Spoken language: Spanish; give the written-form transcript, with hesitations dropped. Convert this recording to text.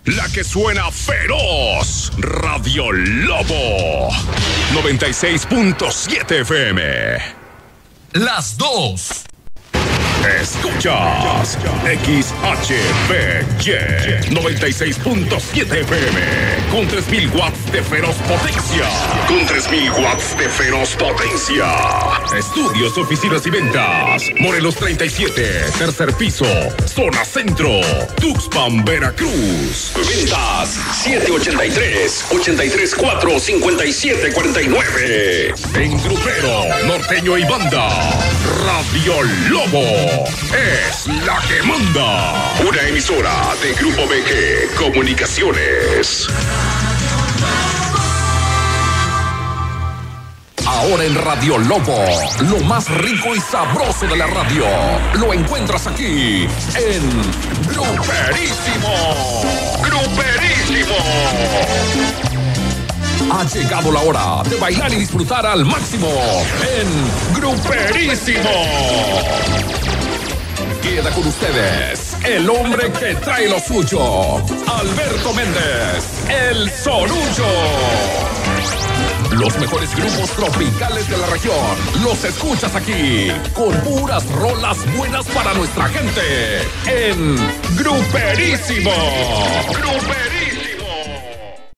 La que suena feroz, Radio Lobo, 96.7 FM. Las dos. Escuchas XHBY 96.7 FM con 3000 watts de feroz potencia. Con 3000 watts de feroz potencia. Estudios, oficinas y ventas. Morelos 37, tercer piso, zona centro, Tuxpan, Veracruz. Ventas 783-834-5749. En Grupero, Norteño y Banda. Radio Lobo es la que manda. Una emisora de Grupo BG Comunicaciones. Ahora en Radio Lobo, lo más rico y sabroso de la radio, lo encuentras aquí en Gruperísimo. Gruperísimo. Ha llegado la hora de bailar y disfrutar al máximo en Gruperísimo. Queda con ustedes el hombre que trae lo suyo, Alberto Méndez, el Sorullo. Los mejores grupos tropicales de la región los escuchas aquí, con puras rolas buenas para nuestra gente en Gruperísimo. Gruperísimo.